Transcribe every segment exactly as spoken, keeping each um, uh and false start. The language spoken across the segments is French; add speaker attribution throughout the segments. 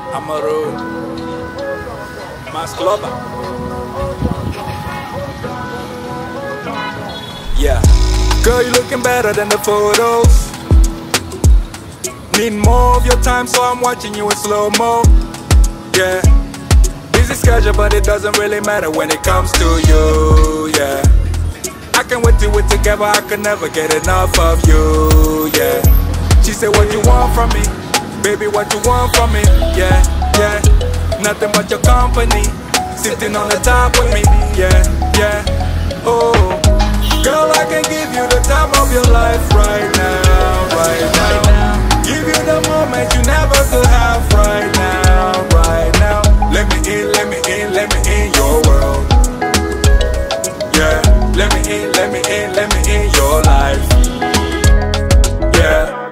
Speaker 1: Amaru, Mascloba. Yeah, girl, you looking better than the photos. Need more of your time, so I'm watching you in slow-mo. Yeah, busy schedule, but it doesn't really matter when it comes to you. Yeah, I can't wait till we're together, I can never get enough of you. Yeah, she said, what you want from me? Baby, what you want from me? Yeah, yeah, nothing but your company, sitting on the top with me. Yeah, yeah, oh, girl, I can give you the time of your life right now, right now. Give you the moment you never could have right now, right now. Let me in, let me in, let me in your world. Yeah, let me in, let me in, let me in your life. Yeah.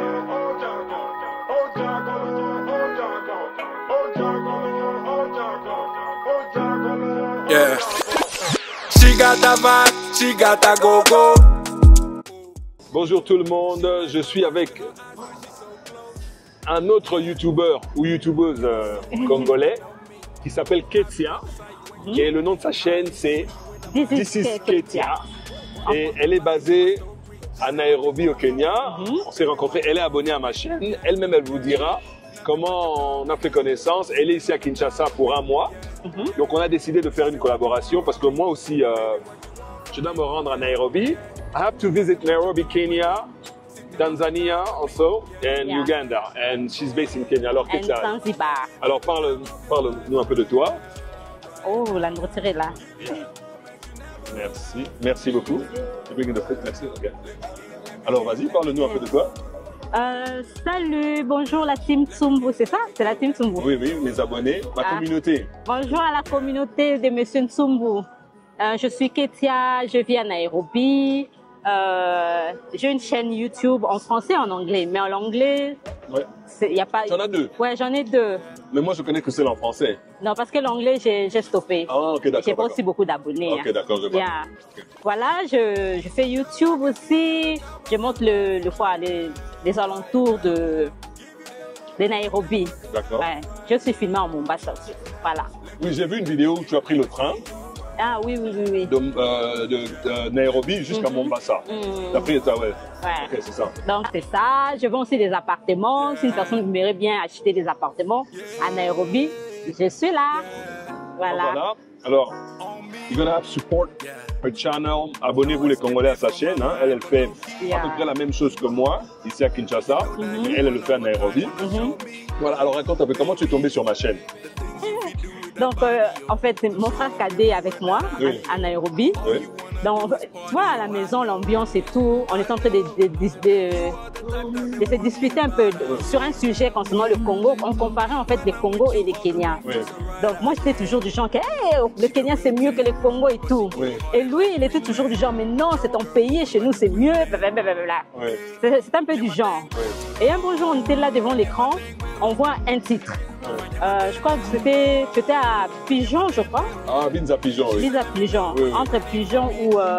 Speaker 1: Yeah. She got that vibe, she got that go-go.
Speaker 2: Bonjour tout le monde, je suis avec un autre youtubeur ou youtubeuse euh, congolais qui s'appelle Ketia, mm-hmm. et le nom de sa chaîne c'est This is Ketia. Et elle est basée à Nairobi au Kenya. Mm-hmm. On s'est rencontrés, elle est abonnée à ma chaîne, elle-même elle vous dira comment on a fait connaissance. Elle est ici à Kinshasa pour un mois, mm-hmm. donc on a décidé de faire une collaboration parce que moi aussi euh, je dois me rendre à Nairobi. I have to visit Nairobi, Kenya, Tanzania also, and yeah. Uganda, and she's based in Kenya. Alors,
Speaker 3: and Zanzibar.
Speaker 2: Alors, parle-nous parle un peu de toi.
Speaker 3: Oh, la nourriture est là.
Speaker 2: Merci, merci beaucoup. Merci. Okay. Alors, vas-y, parle-nous un peu de toi.
Speaker 3: Euh, salut, bonjour la team Tsumbu, c'est ça? C'est la team Tsumbu?
Speaker 2: Oui, oui, mes abonnés, ma ah. communauté.
Speaker 3: Bonjour à la communauté de Monsieur Tsumbu. Euh, je suis Ketia, je vis à Nairobi. Euh, j'ai une chaîne YouTube en français et en anglais, mais en anglais,
Speaker 2: ouais.
Speaker 3: il y a pas.
Speaker 2: Tu en as deux?
Speaker 3: Ouais, j'en ai deux.
Speaker 2: Mais moi, je connais que celle en français.
Speaker 3: Non, parce que l'anglais, j'ai stoppé.
Speaker 2: Ah, ok, d'accord.
Speaker 3: J'ai pas aussi beaucoup d'abonnés.
Speaker 2: Ok, d'accord, je vois.
Speaker 3: Yeah. Okay. Voilà, je, je fais YouTube aussi. Je montre le, le quoi, les, les alentours de, de Nairobi.
Speaker 2: D'accord.
Speaker 3: Ouais. Je suis filmée en Mombasa aussi. Voilà.
Speaker 2: Oui, j'ai vu une vidéo où tu as pris le train.
Speaker 3: Ah oui, oui, oui, oui.
Speaker 2: De, euh, de, de Nairobi jusqu'à mm-hmm. Mombasa. Mm-hmm. Après, ça, ouais.
Speaker 3: Ouais.
Speaker 2: Ok, c'est ça.
Speaker 3: Donc, c'est ça. Je vends aussi des appartements. Si une personne aimerait bien acheter des appartements à Nairobi, je suis là. Voilà.
Speaker 2: Voilà. Alors, you're gonna have support her channel. Abonnez-vous les Congolais à sa chaîne. Hein. Elle, elle fait yeah. à peu près la même chose que moi, ici à Kinshasa. Mm-hmm. Et elle, elle le fait à Nairobi. Mm-hmm. Voilà. Alors, raconte un peu comment tu es tombé sur ma chaîne.
Speaker 3: Donc, euh, en fait, mon frère cadet est avec moi oui. à, à Nairobi. Oui. Donc, tu vois, à la maison, l'ambiance et tout, on est en train de, de, de, de, de se discuter un peu oui. sur un sujet concernant le Congo. On comparait en fait les Congo et les Kenya. Oui. Donc, moi, j'étais toujours du genre que hey, le Kenya, c'est mieux que le Congo et tout. Oui. Et lui, il était toujours du genre, mais non, c'est ton pays, chez nous, c'est mieux. Oui. C'est un peu du genre. Oui. Et un beau jour, on était là devant l'écran, on voit un titre. Euh, je crois que c'était à Pigeon, je crois.
Speaker 2: Ah, Binza Pigeon, oui.
Speaker 3: Binza Pigeon, oui, oui. Entre Pigeon ou... Euh,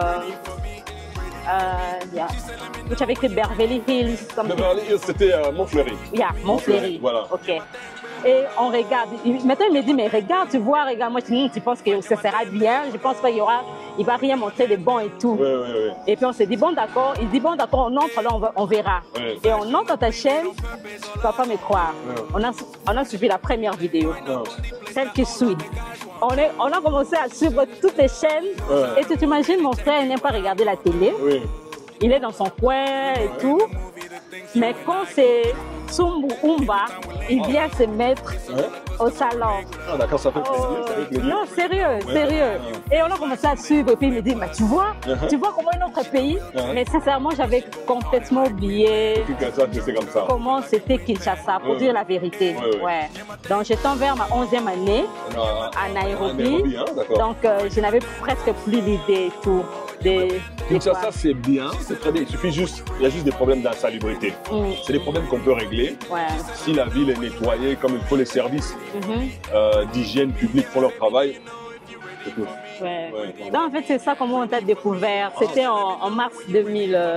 Speaker 3: euh, yeah. Tu avais écrit Beverly Hills.
Speaker 2: Beverly Hills, c'était euh, Montfleury.
Speaker 3: Yeah, Montfleury. Voilà. Ok. Et on regarde. Maintenant, il me dit, mais regarde, tu vois, regarde. Moi, je dis, tu penses que ça sera bien. Je pense pas qu'il y aura... Il va rien montrer de bon et tout.
Speaker 2: Oui, oui, oui.
Speaker 3: Et puis on s'est dit, bon d'accord. Il dit, bon d'accord, on entre là, on, va, on verra. Oui. Et on entre dans ta chaîne, tu vas pas me croire. Oui. On, a, on a suivi la première vidéo, oui. celle qui suit. On, est, on a commencé à suivre toutes les chaînes. Oui. Et tu t'imagines, mon frère n'aime pas regarder la télé. Oui. Il est dans son coin et oui. tout. Mais quand c'est Tsumbu Umba, il vient se mettre ouais. au salon.
Speaker 2: Ah d'accord, ça fait plaisir, oh, ça fait plaisir.
Speaker 3: Non, sérieux, ouais. sérieux. Ouais. Et on a commencé à suivre et puis il me dit, mais tu vois, uh-huh. tu vois comment un autre pays, uh-huh. mais sincèrement, j'avais complètement oublié
Speaker 2: comme ça.
Speaker 3: comment c'était Kinshasa, pour ouais. dire la vérité. Ouais, ouais. Ouais. Donc j'étais vers ma onzième année ah, à Nairobi, Nairobi hein, donc euh, je n'avais presque plus l'idée et tout. Des,
Speaker 2: Kinshasa, c'est bien, c'est très bien. Il suffit juste, il y a juste des problèmes d'insalubrité. Mm. C'est des problèmes qu'on peut régler ouais. si la ville est nettoyée, comme il faut les services mm-hmm. euh, d'hygiène publique font leur travail. C'est tout.
Speaker 3: Ouais. Ouais. Donc, en fait, c'est ça comment on t'a découvert. C'était en, en mars deux mille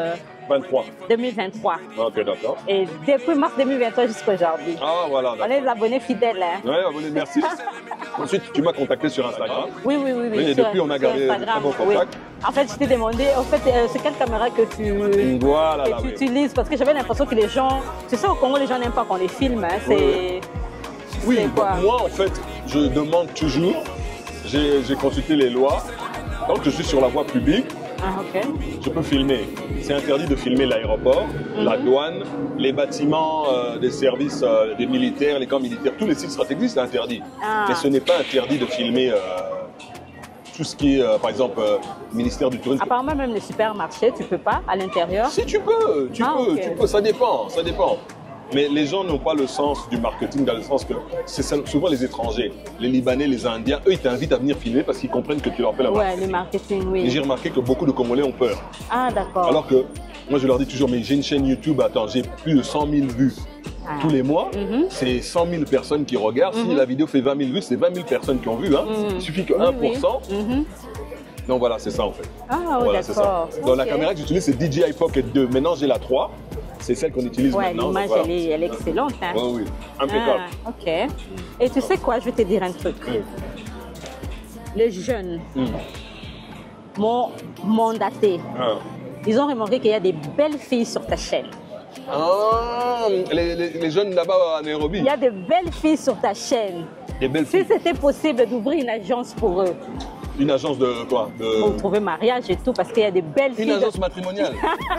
Speaker 2: vingt-trois.
Speaker 3: deux mille vingt-trois.
Speaker 2: Ok, d'accord.
Speaker 3: Et depuis mars deux mille vingt-trois jusqu'à aujourd'hui.
Speaker 2: Ah, voilà.
Speaker 3: On est des abonnés fidèles. Hein.
Speaker 2: Oui, abonnés, merci. Ensuite, tu m'as contacté sur Instagram.
Speaker 3: Oui, oui, oui. oui,
Speaker 2: oui et depuis, on a gardé un très bon contact.
Speaker 3: Oui. En fait, je t'ai demandé, en fait, euh, c'est quelle caméra que tu,
Speaker 2: voilà,
Speaker 3: que
Speaker 2: là,
Speaker 3: tu
Speaker 2: oui.
Speaker 3: utilises? Parce que j'avais l'impression que les gens... Tu sais, au Congo, les gens n'aiment pas qu'on les filme. Hein. C'est...
Speaker 2: Oui, oui. oui
Speaker 3: quoi?
Speaker 2: Moi, en fait, je demande toujours, j'ai consulté les lois. Quand je suis sur la voie publique,
Speaker 3: ah, okay.
Speaker 2: je peux filmer. C'est interdit de filmer l'aéroport, mm-hmm. la douane, les bâtiments euh, des services euh, des militaires, les camps militaires, tous les sites stratégiques, c'est interdit. Ah. Mais ce n'est pas interdit de filmer euh, tout ce qui est, euh, par exemple, euh, ministère du Tourisme.
Speaker 3: Apparemment, même les supermarchés, tu peux pas à l'intérieur?
Speaker 2: Si, tu peux, tu, ah, peux, okay. tu peux, ça dépend, ça dépend. Mais les gens n'ont pas le sens du marketing dans le sens que c'est souvent les étrangers, les Libanais, les Indiens, eux ils t'invitent à venir filmer parce qu'ils comprennent que tu leur fais la marketing.
Speaker 3: Ouais, le marketing, oui.
Speaker 2: Et j'ai remarqué que beaucoup de Congolais ont peur.
Speaker 3: Ah, d'accord.
Speaker 2: Alors que moi je leur dis toujours, mais j'ai une chaîne YouTube, attends, j'ai plus de cent mille vues ah. tous les mois. Mm-hmm. C'est cent mille personnes qui regardent. Mm-hmm. Si la vidéo fait vingt mille vues, c'est vingt mille personnes qui ont vu. Hein. Mm-hmm. Il suffit que oui, un pour cent. Oui. Mm-hmm. Donc voilà, c'est ça en fait.
Speaker 3: Ah, oui,
Speaker 2: voilà,
Speaker 3: d'accord.
Speaker 2: Donc okay. La caméra que j'utilise, c'est D J I Pocket deux. Maintenant, j'ai la trois. C'est celle qu'on utilise
Speaker 3: ouais,
Speaker 2: maintenant.
Speaker 3: L'image,
Speaker 2: voilà.
Speaker 3: elle, est, elle est excellente. Hein.
Speaker 2: Oui, oui, impeccable.
Speaker 3: Ah, ok. Et tu sais quoi, je vais te dire un truc. Oui. Les jeunes mm. m'ont mandaté. Ah. Ils ont remarqué qu'il y a des belles filles sur ta chaîne.
Speaker 2: Ah, les, les, les jeunes là-bas à Nairobi.
Speaker 3: Il y a de belles filles sur ta chaîne.
Speaker 2: Des belles filles.
Speaker 3: Si c'était possible d'ouvrir une agence pour eux.
Speaker 2: Une agence de quoi de...
Speaker 3: Pour trouver mariage et tout, parce qu'il y a des belles
Speaker 2: une
Speaker 3: filles.
Speaker 2: Une agence
Speaker 3: de...
Speaker 2: matrimoniale.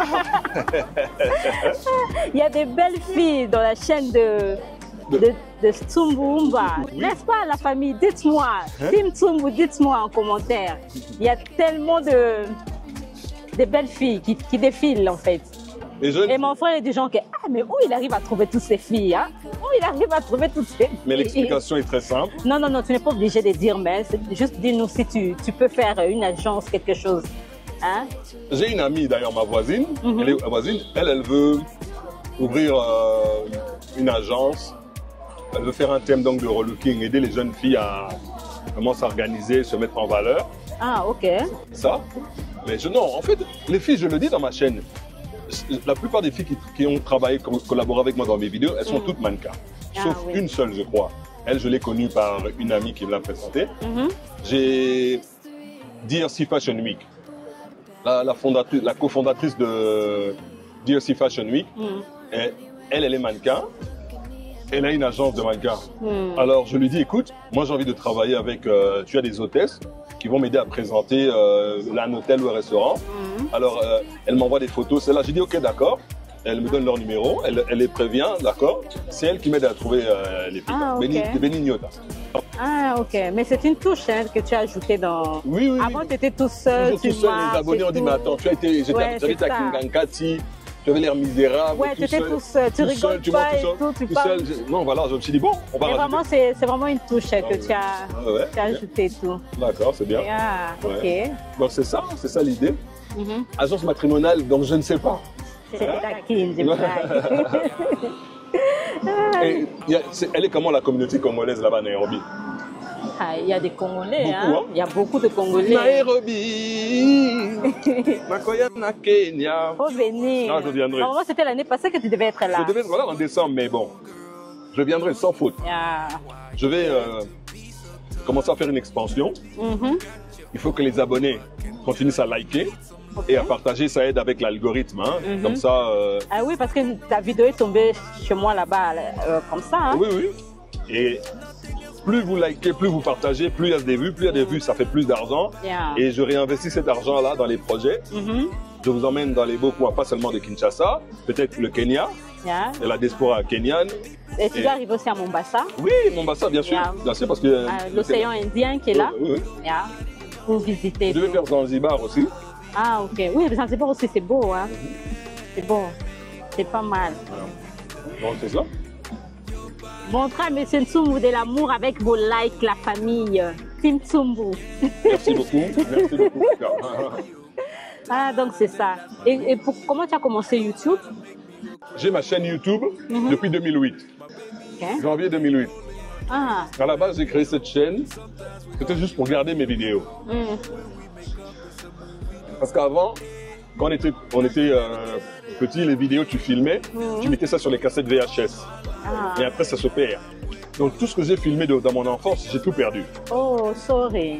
Speaker 3: Il y a des belles filles dans la chaîne de, de... de, de Tsumbuumba. Oui. N'est-ce pas, la famille? Dites-moi. Hein? Team Tsumbu, dites-moi en commentaire. Il y a tellement de, de belles filles qui, qui défilent, en fait.
Speaker 2: Et, jeunes...
Speaker 3: et mon frère est du genre que, ah, mais où il arrive à trouver toutes ces filles, hein? Où il arrive à trouver toutes ces filles?
Speaker 2: Mais l'explication est très simple.
Speaker 3: Non, non, non, tu n'es pas obligé de dire, mais juste dis-nous si tu, tu peux faire une agence, quelque chose. Hein?
Speaker 2: J'ai une amie, d'ailleurs, ma voisine, mm-hmm. elle est ma voisine, elle, elle veut ouvrir euh, une agence, elle veut faire un thème donc de relooking, aider les jeunes filles à comment s'organiser, se mettre en valeur.
Speaker 3: Ah, ok.
Speaker 2: Ça, mais je, non, en fait, les filles, je le dis dans ma chaîne, la plupart des filles qui, qui ont travaillé, collaboré avec moi dans mes vidéos, elles sont mm. toutes mannequins. Ah, sauf oui. une seule, je crois. Elle, je l'ai connue par une amie qui me l'a présentée. Mm-hmm. J'ai D R C Fashion Week, la, la, la cofondatrice de D R C Fashion Week. Mm. Et elle, elle est mannequin. Elle a une agence de mannequins. Mm. Alors, je lui dis, écoute, moi j'ai envie de travailler avec, euh, tu as des hôtesses qui vont m'aider à présenter euh, un hôtel ou un restaurant. Mm. Alors, euh, elle m'envoie des photos. C'est là, j'ai dit, ok, d'accord. Elle me donne leur numéro, elle, elle les prévient, d'accord. C'est elle qui m'aide à trouver euh, les filles.
Speaker 3: Ah, okay.
Speaker 2: Benignota.
Speaker 3: Ah, ok. Mais c'est une touche hein, que tu as ajoutée dans...
Speaker 2: Oui, oui.
Speaker 3: Avant, tu étais tout seul.
Speaker 2: Toujours tout seul. Les abonnés ont dit, mais attends, tu as été... J'étais ouais, à Kingankati, tu avais l'air misérable.
Speaker 3: Ouais, tu étais tout seul. Tu rigoles
Speaker 2: tu
Speaker 3: pas
Speaker 2: tout
Speaker 3: et
Speaker 2: seul,
Speaker 3: tout, tu
Speaker 2: tout
Speaker 3: parles.
Speaker 2: Seul. Non, voilà, je me suis dit, bon, on va
Speaker 3: mais vraiment, c'est vraiment une touche que tu as,
Speaker 2: ah, ouais.
Speaker 3: tu as ajoutée tout.
Speaker 2: D'accord, c'est bien.
Speaker 3: Ah, ok. Ouais.
Speaker 2: Donc c'est ça, c'est ça l'idée. Mm-hmm. Agence matrimoniale, donc je ne sais pas.
Speaker 3: C'est taquine, je blague.
Speaker 2: Elle est comment la communauté congolaise là-bas à Nairobi?
Speaker 3: Ah, il y a des Congolais,
Speaker 2: beaucoup,
Speaker 3: hein?
Speaker 2: hein?
Speaker 3: Il y a beaucoup de Congolais.
Speaker 2: Nairobi, Makoya na Kenya.
Speaker 3: Faut venir.
Speaker 2: Ah, je viendrai.
Speaker 3: Normalement, c'était l'année passée que tu devais être là.
Speaker 2: Je devais être là en décembre, mais bon, je viendrai sans faute.
Speaker 3: Yeah.
Speaker 2: Je vais euh, commencer à faire une expansion. Mm-hmm. Il faut que les abonnés continuent à liker. Okay. Et à partager, ça aide avec l'algorithme. Hein. Mm-hmm. Comme ça. Euh...
Speaker 3: Ah oui, parce que ta vidéo est tombée chez moi là-bas, euh, comme ça. Hein.
Speaker 2: Oui, oui. Et plus vous likez, plus vous partagez, plus il y a des vues, plus il y a des vues, ça fait plus d'argent.
Speaker 3: Yeah.
Speaker 2: Et je réinvestis cet argent-là dans les projets. Mm-hmm. Je vous emmène dans les beaux coins, pas seulement de Kinshasa, peut-être le Kenya,
Speaker 3: yeah.
Speaker 2: et la diaspora kenyane.
Speaker 3: Et tu dois arriver aussi à Mombasa?
Speaker 2: Oui, Mombasa, bien sûr. Yeah. Bien sûr parce que euh,
Speaker 3: l'océan Indien qui est là.
Speaker 2: Oui, oui.
Speaker 3: Yeah. Pour visiter.
Speaker 2: Je vais faire Zanzibar aussi.
Speaker 3: Ah, ok. Oui, Zanzibar aussi, c'est beau. Hein? Mm-hmm. C'est beau. C'est pas mal.
Speaker 2: Donc, c'est ça.
Speaker 3: Montrez à M. Tsumbu de l'amour avec vos likes, la famille. Team Tsumbu.
Speaker 2: Merci beaucoup. Merci beaucoup.
Speaker 3: Ah, donc c'est ça. Et, et pour, comment tu as commencé YouTube?
Speaker 2: J'ai ma chaîne YouTube mm-hmm. depuis deux mille huit. Okay. Janvier deux mille huit.
Speaker 3: Ah.
Speaker 2: À la base, j'ai créé cette chaîne. C'était juste pour garder mes vidéos. Mm. Parce qu'avant, quand on était, on était euh, petit, les vidéos, tu filmais, mmh. tu mettais ça sur les cassettes V H S. Ah. Et après, ça se perd. Donc, tout ce que j'ai filmé de, dans mon enfance, j'ai tout perdu.
Speaker 3: Oh, sorry.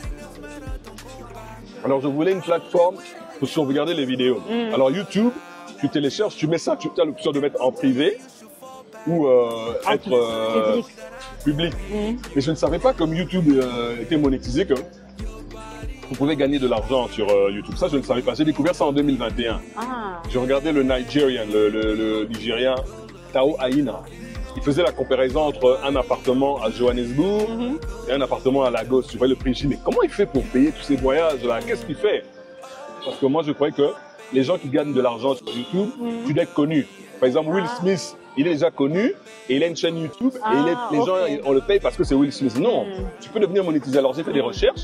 Speaker 2: Alors, je voulais une plateforme pour sauvegarder les vidéos. Mmh. Alors, YouTube, tu télécharges, tu mets ça, tu as l'option de mettre en privé ou euh, en être euh, public. public. Mmh. Mais je ne savais pas, comme YouTube euh, était monétisé, que vous pouvez gagner de l'argent sur euh, YouTube. Ça, je ne savais pas. J'ai découvert ça en deux mille vingt et un. Ah. J'ai regardé le Nigerian, le, le, le Nigérien Tao Aina. Il faisait la comparaison entre un appartement à Johannesburg mm-hmm. et un appartement à Lagos. Tu vois le prix. Je dis, mais comment il fait pour payer tous ces voyages-là? Qu'est-ce qu'il fait? Parce que moi, je croyais que les gens qui gagnent de l'argent sur YouTube, mm-hmm. tu dois être connu. Par exemple, Will ah. Smith, il est déjà connu et il a une chaîne YouTube ah, et il est, les okay. gens, on le paye parce que c'est Will Smith. Non, mm. tu peux devenir monétisé. Alors, j'ai fait des recherches.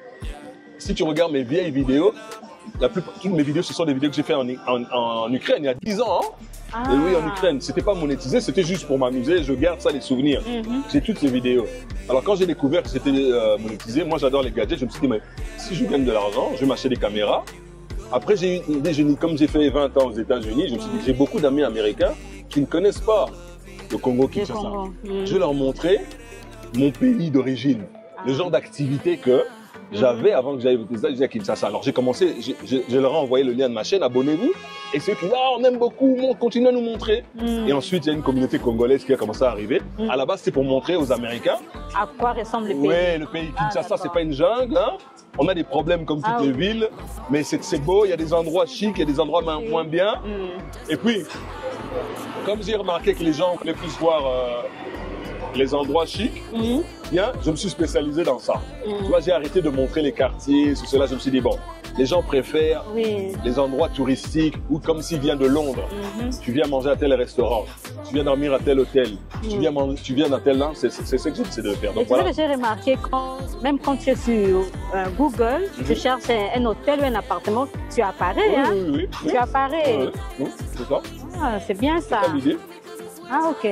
Speaker 2: Si tu regardes mes vieilles vidéos, la plupart, toutes mes vidéos, ce sont des vidéos que j'ai fait en, en, en Ukraine il y a dix ans. Hein. Ah. Et oui, en Ukraine. C'était pas monétisé, c'était juste pour m'amuser. Je garde ça, les souvenirs. Mm-hmm. J'ai toutes ces vidéos. Alors, quand j'ai découvert que c'était euh, monétisé, moi, j'adore les gadgets. Je me suis dit, mais si je gagne de l'argent, je vais m'acheter des caméras. Après, j'ai eu une idée, j'ai, comme j'ai fait vingt ans aux États-Unis, je me suis dit, j'ai beaucoup d'amis américains qui ne connaissent pas le Congo Kinshasa. Mm. Je vais leur montrer mon pays d'origine, ah. le genre d'activité que j'avais avant que j'aille aux États-Unis à Kinshasa. Alors j'ai commencé, je, je, je leur ai envoyé le lien de ma chaîne, abonnez-vous. Et ceux qui disent, ah, on aime beaucoup, on continue à nous montrer. Mm. Et ensuite, il y a une communauté congolaise qui a commencé à arriver. Mm. À la base, c'est pour montrer aux Américains
Speaker 3: à quoi ressemble le pays.
Speaker 2: Oui, le pays Kinshasa, ah, c'est pas une jungle. Hein. On a des problèmes comme toutes ah, les oui. villes, mais c'est beau, il y a des endroits chics, il y a des endroits oui. moins bien. Mm. Et puis, comme j'ai remarqué que les gens voulaient plus voir euh, les endroits chics, mm. bien, je me suis spécialisé dans ça. Mm. Tu vois, j'ai arrêté de montrer les quartiers, tout cela. Je me suis dit, bon, les gens préfèrent oui. les endroits touristiques ou comme s'ils viennent de Londres. Mm-hmm. Tu viens manger à tel restaurant, tu viens dormir à tel hôtel, mm. tu, viens manger, tu viens dans tel land, c'est ce que j'essaie de faire. Donc,
Speaker 3: voilà. Tu sais que j'ai remarqué, quand, même quand tu es sur euh, Google, mm-hmm. tu cherches un, un hôtel ou un appartement, tu apparais. Oui, hein? oui, oui, oui. Tu apparais. Oui, oui, c'est ça. Ah, c'est bien ça.
Speaker 2: C'est l'idée.
Speaker 3: Ah, ok.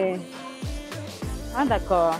Speaker 3: Ah, d'accord.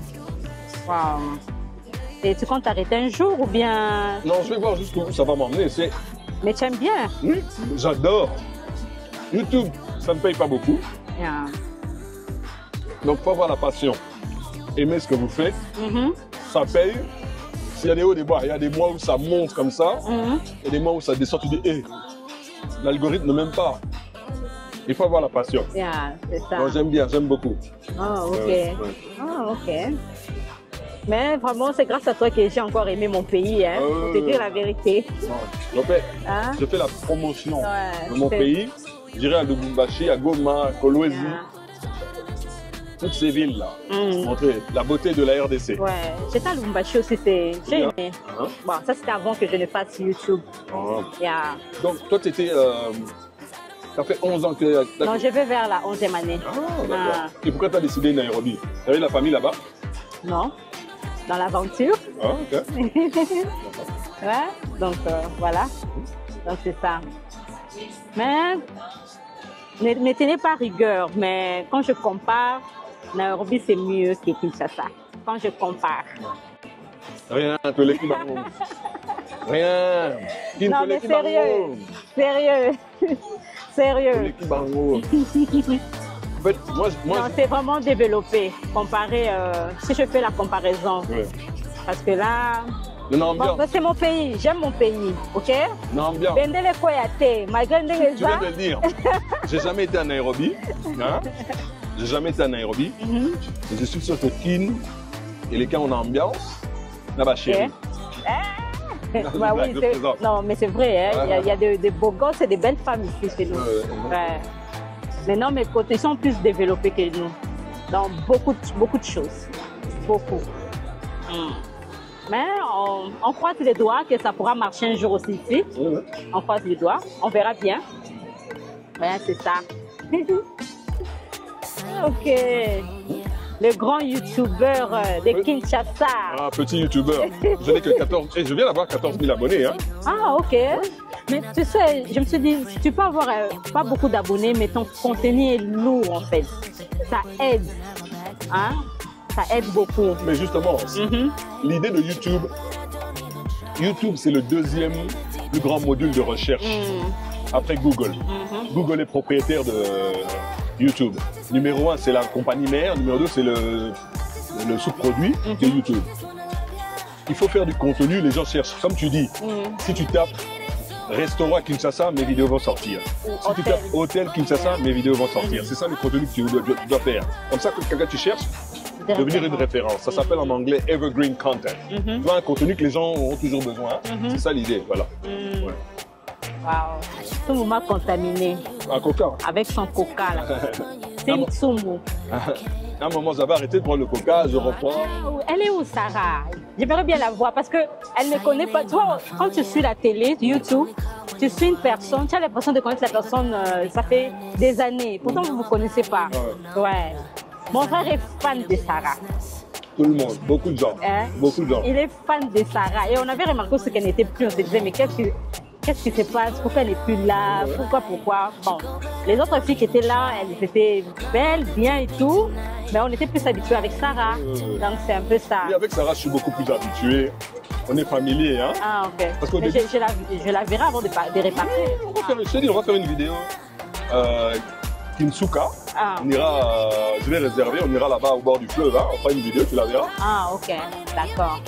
Speaker 3: Wow. Et tu comptes t'arrêter un jour ou bien...
Speaker 2: Non, je vais voir jusqu'où ça va m'emmener.
Speaker 3: Mais tu aimes bien?
Speaker 2: Oui, j'adore. YouTube, ça ne paye pas beaucoup.
Speaker 3: Yeah.
Speaker 2: Donc, il faut avoir la passion. Aimer ce que vous faites, mm-hmm. ça paye. S'il y a des hauts, des bas, il y a des mois où ça monte comme ça, mm-hmm. il y a des mois où ça descend, tu dis, hé, hey, l'algorithme ne m'aime pas. Il faut avoir la passion.
Speaker 3: Yeah, c'est ça.
Speaker 2: J'aime bien, j'aime beaucoup.
Speaker 3: Oh, ok. Euh, ouais. Oh, ok. Mais vraiment, c'est grâce à toi que j'ai encore aimé mon pays, hein, euh, pour te dire la vérité.
Speaker 2: Non, je, fais, hein? je fais la promotion ouais, de mon pays. Je dirais à Lubumbashi, à Goma, à Kolwezi. Yeah. Toutes ces villes-là. Mm. Montrer la beauté de la R D C.
Speaker 3: Ouais, j'étais à Lubumbashi aussi, j'ai aimé. Hein? Bon, ça c'était avant que je ne fasse YouTube. Ah. Yeah.
Speaker 2: Donc, toi, tu étais... Euh, ça fait onze ans que...
Speaker 3: Non, je vais vers la onzième année.
Speaker 2: Ah, d'accord. Ah. Et pourquoi tu as décidé de Nairobi? Tu avais la famille là-bas?
Speaker 3: Non, dans l'aventure.
Speaker 2: Ah, ok.
Speaker 3: Ouais, donc euh, voilà. Donc c'est ça. Mais ne, ne tenez pas rigueur, mais quand je compare, Nairobi c'est mieux que Kinshasa. Quand je compare.
Speaker 2: Rien, tu l'équipe. Rien.
Speaker 3: Non, mais sérieux. Sérieux. Sérieux.
Speaker 2: En fait, moi, moi,
Speaker 3: non, c'est vraiment développé, comparé, euh, si je fais la comparaison. Oui. Parce que là, bon, c'est mon pays, j'aime mon pays, ok?
Speaker 2: L'ambiance.
Speaker 3: Bendele Koyate, malgré les
Speaker 2: Tu viens de le dire. J'ai jamais été à Nairobi. Hein? J'ai jamais été à Nairobi. Mm-hmm. Mais je suis sûr que Kin et les cas en ambiance, là-bas chérie.
Speaker 3: Bah oui, non, mais c'est vrai, hein. ouais, il y a, il y a des de beaux gosses et des belles femmes ici chez nous. Ouais, ouais. Mais non, mes côtés sont plus développés que nous. Dans beaucoup, beaucoup de choses. Beaucoup. Mm. Mais on, on croise les doigts que ça pourra marcher un jour aussi ici. Ouais. On croise les doigts, on verra bien. Ouais, c'est ça. Ok. Le grand youtubeur de Kinshasa.
Speaker 2: Ah, petit youtubeur. Je n'ai que quatorze... Je viens d'avoir quatorze mille abonnés. Hein.
Speaker 3: Ah, ok. Ouais. Mais tu sais, je me suis dit, tu peux avoir euh, pas beaucoup d'abonnés, mais ton contenu est lourd en fait. Ça aide. Hein? Ça aide beaucoup.
Speaker 2: Mais justement, mm-hmm. l'idée de YouTube, YouTube c'est le deuxième plus grand module de recherche. Mm. après Google. Mm-hmm. Google est propriétaire de YouTube. Numéro un, c'est la compagnie mère. Numéro deux, c'est le, le sous-produit mm-hmm. de YouTube. Il faut faire du contenu, les gens cherchent. Comme tu dis, mm. si tu tapes restaurant Kinshasa, mes vidéos vont sortir.
Speaker 3: Ou
Speaker 2: si
Speaker 3: hôtel.
Speaker 2: tu tapes hôtel Kinshasa,
Speaker 3: yeah.
Speaker 2: mes vidéos vont sortir. Mm-hmm. C'est ça le contenu que tu dois, tu dois faire. Comme ça, quand quelqu'un tu cherches, devenir une référence. Ça s'appelle en anglais evergreen content. Mm-hmm. Tu vois, un contenu que les gens ont toujours besoin. Mm-hmm. C'est ça l'idée, voilà.
Speaker 3: Mm.
Speaker 2: Ouais.
Speaker 3: Waouh. Tsumbu contaminé.
Speaker 2: Un coca.
Speaker 3: Avec son coca là. C'est une Tsumbu.
Speaker 2: À un moment, j'avais arrêté de prendre le coca, je reprends.
Speaker 3: Elle est où, Sarah? J'aimerais bien la voir parce qu'elle ne connaît pas. Tu vois, quand tu suis la télé, YouTube, tu suis une personne, tu as l'impression de connaître la personne, euh, ça fait des années. Pourtant, vous ne vous connaissez pas. Ouais. ouais. Mon frère est fan de Sarah.
Speaker 2: Tout le monde, beaucoup de gens. Hein? Beaucoup de gens.
Speaker 3: Il est fan de Sarah. Et on avait remarqué ce qu'elle n'était plus. On se disait, mais qu'est-ce qui, qu'est-ce qui se passe? Pourquoi elle n'est plus là? Pourquoi, pourquoi? Bon, les autres filles qui étaient là, elles étaient belles, bien et tout. Mais on était plus habitués avec Sarah. Euh, Donc c'est un peu ça.
Speaker 2: Et avec Sarah, je suis beaucoup plus habitué. On est familier, hein?
Speaker 3: Ah, ok.
Speaker 2: Parce qu'au
Speaker 3: début... je, je, la, je la verrai avant de, de répartir.
Speaker 2: On va faire, je te dis, on va faire une vidéo. Euh, Kinsuka. Ah. On ira, euh, je vais réserver, on ira là-bas au bord du fleuve, hein, on fera une vidéo, tu la verras.
Speaker 3: Ah, ok, d'accord.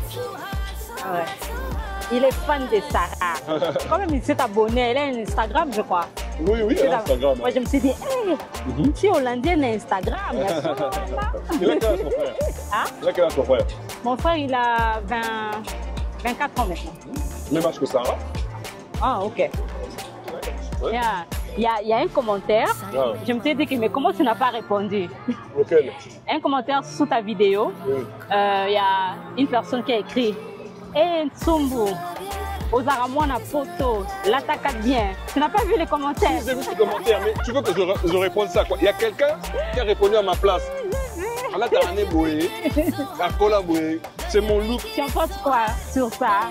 Speaker 3: Mm. Ouais. Il est fan de Sarah. Quand même, il s'est abonné, elle a un Instagram, je crois.
Speaker 2: Oui, oui, elle a Instagram.
Speaker 3: Moi, je me suis dit, hey, mm-hmm. si Hollandienne a Instagram, il y a ça, là.
Speaker 2: Il a quel âge, ton frère? Hein? Il a quel âge, ton frère?
Speaker 3: Mon frère, il a vingt, vingt-quatre ans maintenant.
Speaker 2: Même âge que Sarah?
Speaker 3: Ah, ok. Ouais. Yeah. Il y, a, il y a un commentaire, ah. je me suis dit, que, mais comment tu n'as pas répondu?
Speaker 2: Lequel?
Speaker 3: Un commentaire sous ta vidéo, oui. euh, il y a une personne qui a écrit « Hey Tsumbu, Ozaramwana photo, l'attaque bien ». Tu n'as pas vu les commentaires?
Speaker 2: Oui, j'ai vu les commentaires, mais tu veux que je, je réponde ça quoi? Il y a quelqu'un qui a répondu à ma place. Là, t'as un éboué, t'as collaboré, c'est mon look.
Speaker 3: Tu en penses quoi sur ça?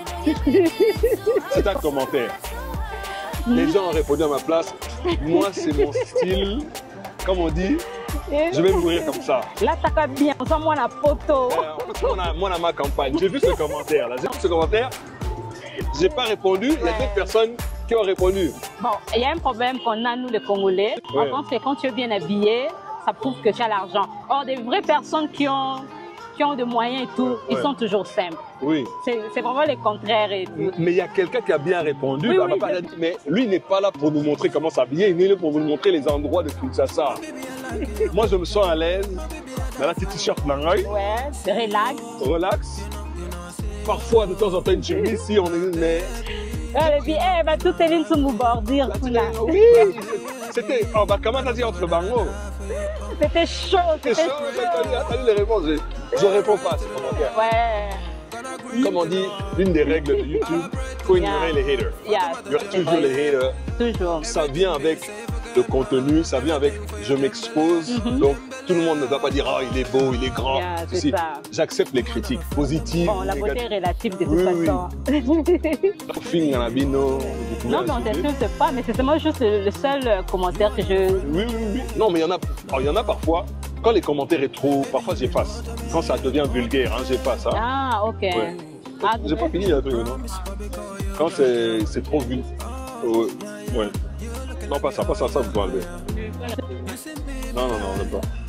Speaker 2: C'est un commentaire. Les gens ont répondu à ma place. Moi, c'est mon style. Comme on dit, je vais mourir comme ça.
Speaker 3: Là, t'as bien. On sent moi la photo.
Speaker 2: Euh, moi, moi, dans ma campagne, j'ai vu ce commentaire là. J'ai vu ce commentaire. J'ai pas répondu. Il y a d'autres personnes qui ont répondu.
Speaker 3: Bon, il y a un problème qu'on a, nous, les Congolais. Ouais. On pense que quand tu es bien habillé, ça prouve que tu as l'argent. Or, des vraies personnes qui ont, qui ont des moyens et tout, ouais. ils sont toujours simples.
Speaker 2: Oui.
Speaker 3: C'est vraiment le contraire et tout.
Speaker 2: Mais il y a quelqu'un qui a bien répondu.
Speaker 3: Oui,
Speaker 2: bah,
Speaker 3: oui,
Speaker 2: bah, je... Mais lui, il n'est pas là pour nous montrer comment s'habiller. Il est là pour nous montrer les endroits de Kinshasa. Moi, je me sens à l'aise. Dans la petite t-shirt Nangai.
Speaker 3: Ouais, relax.
Speaker 2: Relax. Parfois, de temps en temps, une chemise si on est... Mais...
Speaker 3: Elle dit, eh, bah, tout est ligne sous mon bordure.
Speaker 2: Oui. C'était... On va comment ça dit entre le bango?
Speaker 3: C'était chaud.
Speaker 2: C'était chaud. T'as vu les réponses? Je réponds pas à ces commentaires.
Speaker 3: Ouais.
Speaker 2: Comme on dit, l'une des règles de YouTube, il faut ignorer yeah. les haters.
Speaker 3: Yeah.
Speaker 2: Il y aura toujours les haters.
Speaker 3: Toujours.
Speaker 2: Ça vient avec le contenu, ça vient avec je m'expose. Mm-hmm. Donc tout le monde ne va pas dire ah oh, il est beau, il est grand.
Speaker 3: Yeah,
Speaker 2: si, j'accepte les critiques positives.
Speaker 3: Bon, la beauté est relative de toute
Speaker 2: oui,
Speaker 3: façon.
Speaker 2: Oui.
Speaker 3: Non, mais on t'insulte pas, mais c'est seulement juste le seul commentaire que je.
Speaker 2: Oui, oui, oui. Non, mais il y en a, oh, il y en a parfois. Quand les commentaires est trop, parfois j'efface. Quand ça devient vulgaire, hein, j'efface. Hein.
Speaker 3: Ah, ok. Ouais. Ah,
Speaker 2: j'ai pas fini un truc, non? Quand c'est trop vulgaire. Euh, ouais. Non, pas ça, pas ça, ça vous pouvez enlever. Non, non, non, on n'aime pas.